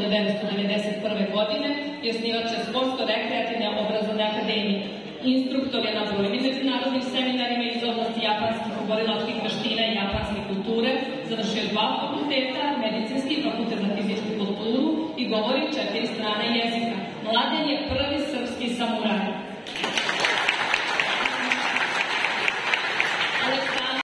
1991. godine i osnivač je Sportsko-rekreativne obrazovne akademije. Instruktor je na brojnim međunarodnim seminarima iz oblasti japanskih oborilačkih veština i japanske kulture, završio 2 fakulteta, medicinski fakultet za fizičku kulturu i govori 4 strane jezika. Mladen je prvi srpski samuraj.